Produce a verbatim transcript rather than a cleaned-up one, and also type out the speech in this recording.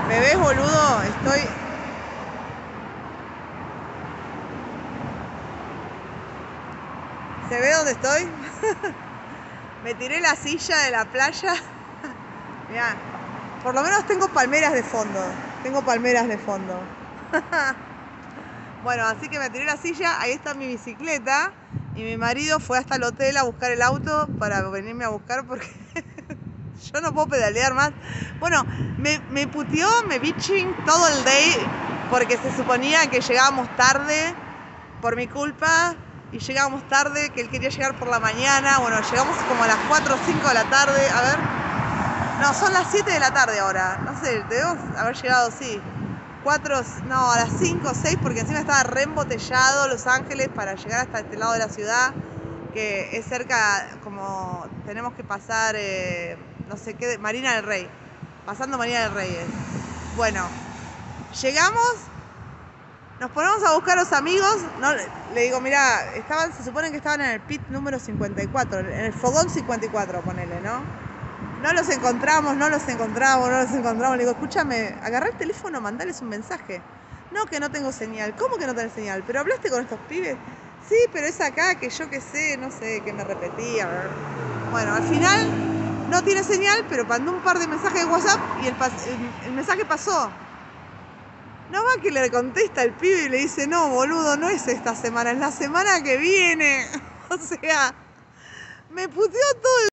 ¿Me ves, boludo? Estoy... ¿Se ve dónde estoy? Me tiré la silla de la playa. Mirá, por lo menos tengo palmeras de fondo. Tengo palmeras de fondo. Bueno, así que me tiré la silla, ahí está mi bicicleta. Y mi marido fue hasta el hotel a buscar el auto para venirme a buscar porque yo no puedo pedalear más. Bueno, me, me puteó, me bitching todo el day porque se suponía que llegábamos tarde por mi culpa y llegábamos tarde, que él quería llegar por la mañana. Bueno, llegamos como a las cuatro o cinco de la tarde, a ver. No, son las siete de la tarde ahora. No sé, debemos haber llegado, sí. cuatro, no, a las cinco o seis, porque encima estaba re embotellado Los Ángeles para llegar hasta este lado de la ciudad, que es cerca, como tenemos que pasar, eh, no sé qué, Marina del Rey, pasando Marina del Rey es. Bueno, llegamos, nos ponemos a buscar a los amigos, no, le digo, mira, estaban, se supone que estaban en el pit número cincuenta y cuatro, en el fogón cincuenta y cuatro, ponele, ¿no? No los encontramos, no los encontramos, no los encontramos. Le digo, escúchame, agarrá el teléfono, mandales un mensaje. No, que no tengo señal. ¿Cómo que no tenés señal? ¿Pero hablaste con estos pibes? Sí, pero es acá, que yo qué sé, no sé, que me repetía. Bueno, al final no tiene señal, pero mandó un par de mensajes de WhatsApp y el, el, el mensaje pasó. No va que le contesta el pibe y le dice, no, boludo, no es esta semana, es la semana que viene. O sea, me puteó todo el...